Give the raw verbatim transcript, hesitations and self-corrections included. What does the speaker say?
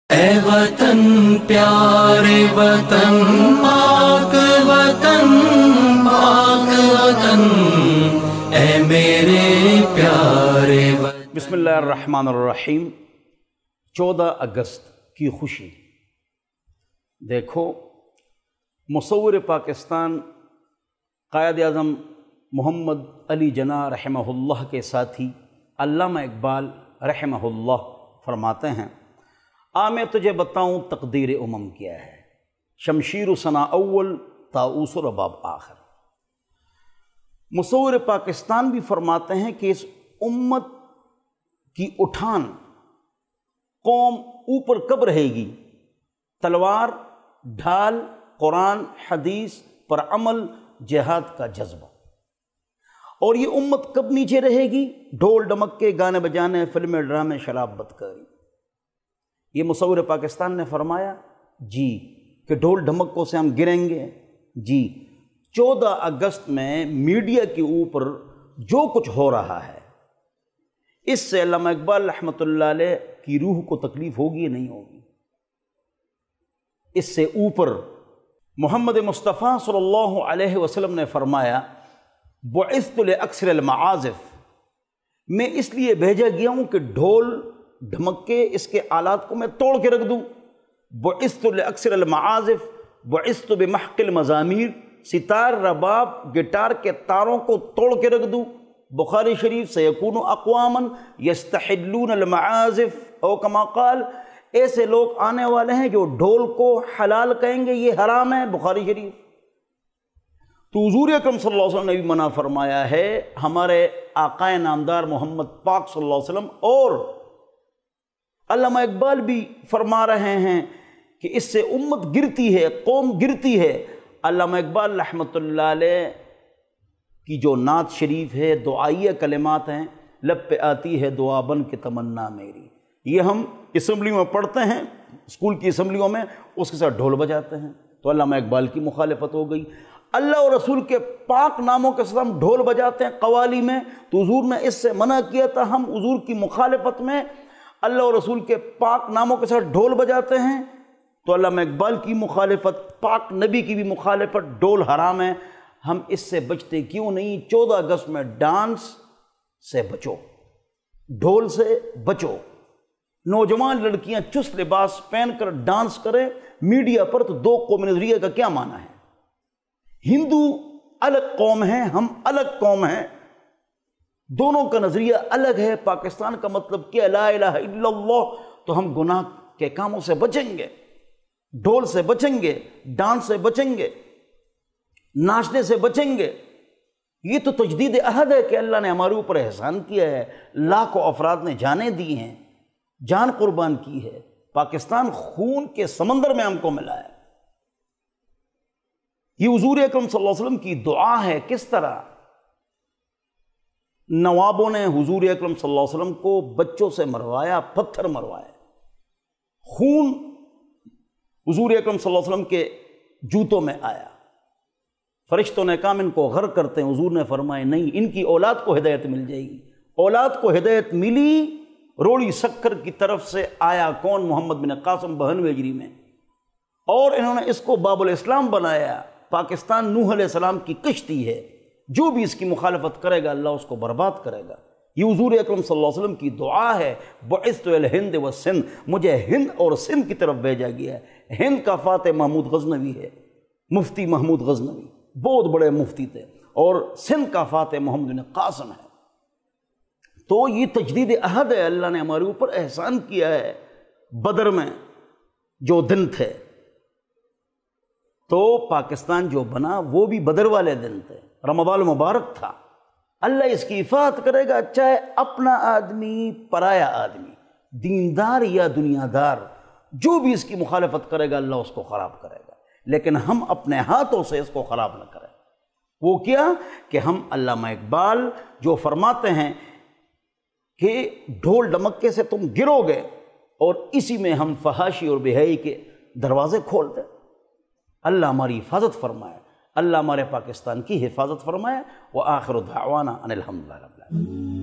اے وطن پیارے وطن پاک وطن پاک وطن اے میرے پیارے وطن۔ بسم اللہ الرحمن الرحیم۔ چودہ اگست کی خوشی۔ دیکھو، مصور پاکستان قائد اعظم محمد علی جناح رحمہ اللہ کے ساتھی علامہ اقبال رحمہ اللہ فرماتے ہیں، آ میں تجھے بتاؤں تقدیر امم کیا ہے، شمشیر و ثنا اول طاؤس و رباب آخر۔ مصور پاکستان بھی فرماتے ہیں کہ اس امت کی اٹھان قوم اوپر کب رہے گی؟ تلوار، ڈھال، قرآن حدیث پر عمل، جہاد کا جذبہ۔ اور یہ امت کب نیچے رہے گی؟ ڈھول ڈمکے، گانے بجانے، فلمیں، ڈرامے، شراب، بدکاری۔ یہ مصور پاکستان نے فرمایا جی کہ ڈھول ڈھمکوں سے ہم گریں گے؟ جی۔ چودہ اگست میں میڈیا کے اوپر جو کچھ ہو رہا ہے، اس سے علامہ اقبال رحمۃ اللہ علیہ کی روح کو تکلیف ہوگی یا نہیں ہوگی؟ اس سے اوپر محمد مصطفیٰ صلی اللہ علیہ وسلم نے فرمایا، بعثت لاکثر المعازف، میں اس لیے بھیجا گیا ہوں کہ ڈھول ڈھمکے، اس کے آلات کو میں توڑ کے رکھ دوں۔ بعثت لاکثر المعازف بعثت بمحق المزامیر، ستار، رباب، گٹار کے تاروں کو توڑ کے رکھ دوں۔ بخاری شریف، سیکون اقواما یستحلون المعازف او کما قال، ایسے لوگ آنے والے ہیں جو ڈھول کو حلال کہیں گے، یہ حرام ہے، بخاری شریف۔ تو حضور اکرم صلی اللہ علیہ وسلم نے بھی منع فرمایا ہے۔ ہمارے آقا نامدار محمد پاک صلی اللہ علیہ وسلم اور علامہ اقبال بھی فرما رہے ہیں کہ اس سے امت گرتی ہے، قوم گرتی ہے۔ علامہ اقبال رحمۃ اللہ علیہ کی جو نعت شریف ہے، دعائیہ کلمات ہیں، لب پہ آتی ہے دعا بن کے تمنا میری، یہ ہم اسمبلی میں پڑھتے ہیں، اسکول کی اسمبلیوں میں، اس کے ساتھ ڈھول بجاتے ہیں، تو علامہ اقبال کی مخالفت ہو گئی۔ اللہ اور رسول کے پاک ناموں کے ساتھ ہم ڈھول بجاتے ہیں قوالی میں، تو حضور نے اس سے منع کیا تھا، ہم حضور کی مخالفت میں اللہ اور رسول کے پاک ناموں کے ساتھ ڈھول بجاتے ہیں، تو علامہ اقبال کی مخالفت، پاک نبی کی بھی مخالفت، ڈھول حرام ہے، ہم اس سے بچتے کیوں نہیں؟ چودہ اگست میں ڈانس سے بچو، ڈھول سے بچو۔ نوجوان لڑکیاں چست لباس پہن کر ڈانس کریں میڈیا پر، تو دو قوم نظریے کا کیا معنی ہے؟ ہندو الگ قوم ہیں، ہم الگ قوم ہیں، دونوں کا نظریہ الگ ہے۔ پاکستان کا مطلب کیا؟ لا الہ الا اللہ۔ تو ہم گناہ کے کاموں سے بچیں گے، ڈھول سے بچیں گے، ڈانس سے بچیں گے، ناچنے سے بچیں گے۔ یہ تو تجدید عہد ہے کہ اللہ نے ہمارے اوپر احسان کیا ہے، لاکھوں افراد نے جانیں دی ہیں، جان قربان کی ہے، پاکستان خون کے سمندر میں ہم کو ملا ہے۔ یہ حضور اکرم صلی اللہ علیہ وسلم کی دعا ہے۔ کس طرح نوابوں نے حضور اکرم صلی اللہ علیہ وسلم کو بچوں سے مروایا، پتھر مروایا، خون حضور اکرم صلی اللہ علیہ وسلم کے جوتوں میں آیا، فرشتوں نے کہا ان کو غرق کرتے ہیں، حضور نے فرمایا نہیں، ان کی اولاد کو ہدایت مل جائے گی۔ اولاد کو ہدایت ملی، روڑی سکر کی طرف سے آیا کون؟ محمد بن قاسم بہنویں ہجری میں، اور انہوں نے اس کو باب الاسلام بنایا۔ پاکستان نوح علیہ السلام کی کشتی ہے، جو بھی اس کی مخالفت کرے گا اللہ اس کو برباد کرے گا۔ یہ حضور اکرم صلی اللہ علیہ وسلم کی دعا ہے، بعثت الی الہند والسندھ، مجھے ہند اور سندھ کی طرف بھیجا گیا ہے۔ ہند کا فاتح محمود غزنوی ہے، مفتی محمود غزنوی، بہت بڑے مفتی تھے، اور سندھ کا فاتح محمد بن قاسم ہے۔ تو یہ تجدید عہد ہے، اللہ نے ہمارے اوپر احسان کیا ہے۔ بدر میں جو دن تھے، تو پاکستان جو بنا وہ بھی بدر والے دن تھے، رمضان مبارک تھا۔ اللہ اس کی حفاظت کرے گا، چاہے اپنا آدمی، پرایا آدمی، دیندار یا دنیا دار، جو بھی اس کی مخالفت کرے گا اللہ اس کو خراب کرے گا، لیکن ہم اپنے ہاتھوں سے اس کو خراب نہ کریں۔ وہ کیا کہ ہم علامہ اقبال جو فرماتے ہیں کہ ڈھول ڈمکے سے تم گرو گے، اور اسی میں ہم فحاشی اور بے حیائی کے دروازے کھول دیں۔ اللہ ہماری حفاظت فرمائے، اللہ ہمارے پاکستان کی حفاظت فرمائے۔ وآخر دعوانا ان الحمد للہ رب العالمین۔